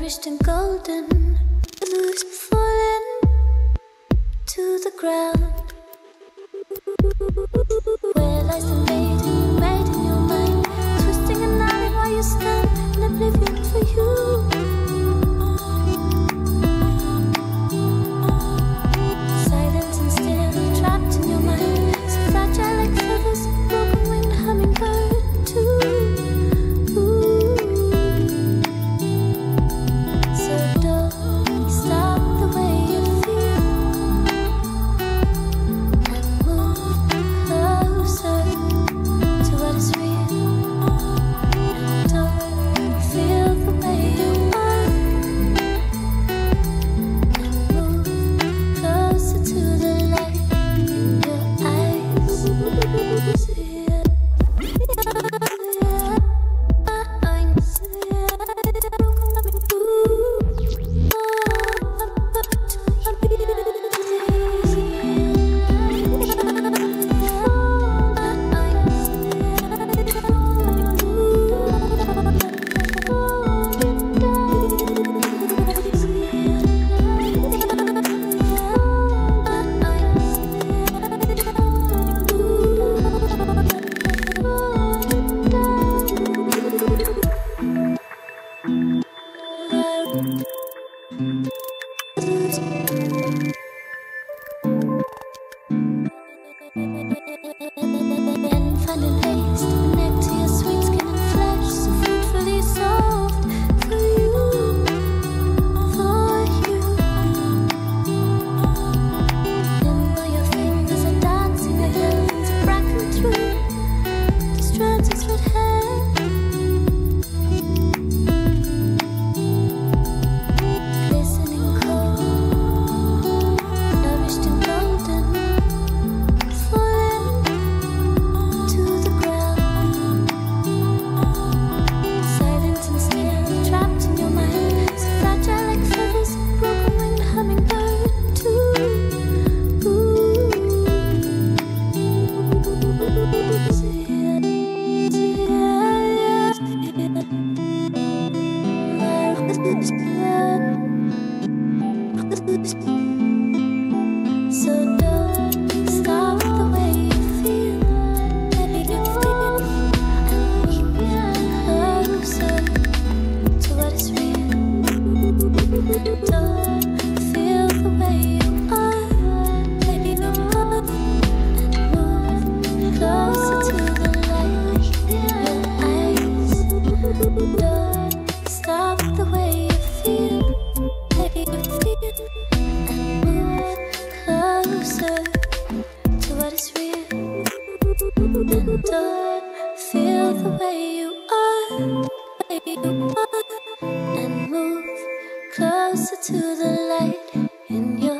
nourished and golden, loose falling to the ground. Where lies the maiden, right in your mind, twisting and nodding while you stand in oblivion for you. Silent and still, trapped in your mind, so fragile like feathers, broken winged hummingbird too. So don't stop the way you feel, and move closer to what is real. And don't feel the way you want, and move closer to the light in your eyes. And finding ways to connect to your sweet skin and flesh, so fruitfully soft for you, for you. And while your fingers are dancing, the hands are cracking through the strands of red hair. Glistening cold, nourished and golden, falling to the ground. Silent and still, trapped in your mind, so fragile like feathers, broken winged hummingbird too. So don't stop the way you feel, let me feel, and move closer to what is real. Don't feel the way you are, let me move, and move closer to the light in your eyes. Don't stop the way you feel, let me feel, and move closer to what is real. And don't feel the way you are, and move closer to the light in your